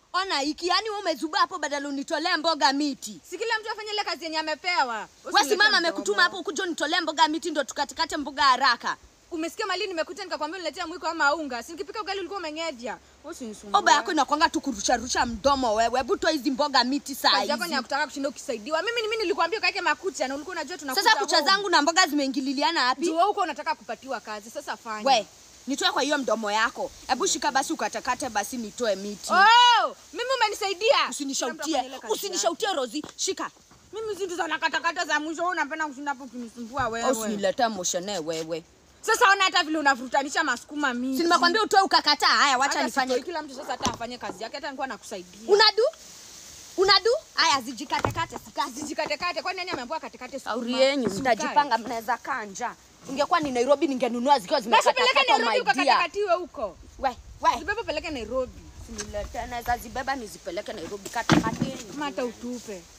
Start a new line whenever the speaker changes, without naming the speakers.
Ona hiki yani wewe umezuba hapo badala unitolee mboga miti.
Si kila mtu afanye ile kazi yenye amepewa.
Wewe si mama amekutuma hapo ukuje unitolee mboga miti ndo tukatikate mboga haraka.
Umesikia mali nimekuta nikakwambia niletea mwiko ama unga. Si nikipika ugali ulikuwa umeng'evya. Usinisumbue.
Oba yako inakwanga tu kurusha mdomo wewe. Hebu toa hizi mboga miti saa hizi.
Kazi yako ni ya kutaka kushinda ukisaidiwa. Mimi nilikwambia kaeke makucha na ulikuwa unajua tunakuta.
Sasa kucha zangu na mboga zimeingililiana wapi?
Wewe uko unataka kupatiwa kazi. Sasa fanya.
We, nitoe kwa hiyo mdomo yako. Hebu shika basi ukatakate basi nitoe miti.
Oh, mimi umenisaidia.
Usinishautie Rozi. Shika.
Mimi zindu za nakatakata za mwisho wewe unapenda kushinda hapo kunisumbua wewe.
Usiniletee moshene wewe.
Sasa ona hata vile unavurutanisha masukuma mingi.
Si nimekwambia utoe ukakataa. Haya wacha nifanye.
Kila mtu sasa hata afanye kazi yake hata nilikuwa nakusaidia.
Unadu? Haya zijikatekate sikazi.
Zijikatekate. Kwani nani ameambiwa katekate sukuma?
Shauri yenu mtajipanga mnaweza kanja. Ingekuwa ni Nairobi ningenunua zikiwa zimekatakata.
Basi peleke Nairobi ukakatakatiwe huko.
We.
Zibebe peleke Nairobi.
Sinilete naweza zibeba nizipeleke Nairobi katakateni.
Mata utupe.